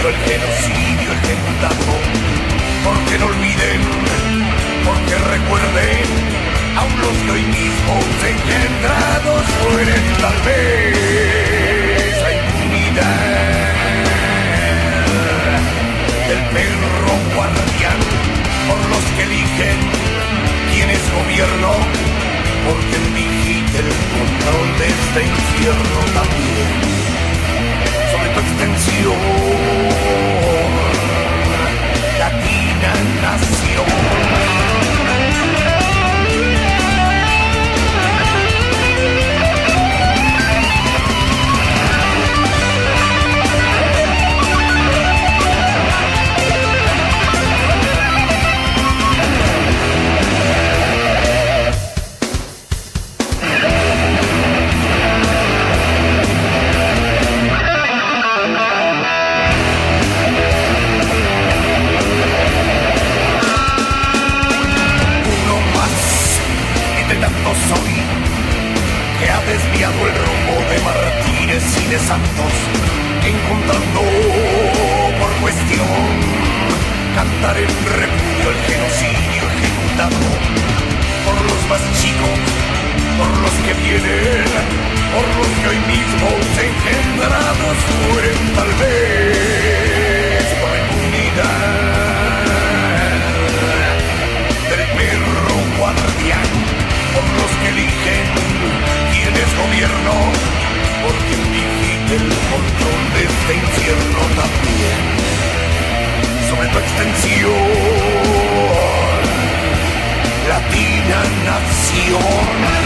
repudio el genocidio ejecutado. Porque no olviden, porque recuerden, aún los que hoy mismo engendrados mueren tal vez. La impunidad del perro guardián por los que eligen quién es gobierno, porque digite el control de este infierno también. Sobre tu extensión, latina nación. Soy que ha desviado el rumbo de Martínez y de Santos, encontrando por cuestión cantar en repudio el genocidio ejecutado por los más chicos, por los que vienen, por los que hoy mismo engendrados mueren tal vez por la impunidad del perro guardián. Por los que eligen quién es gobierno, porque digite el control de este infierno también. Sobre tu extensión, latina nación.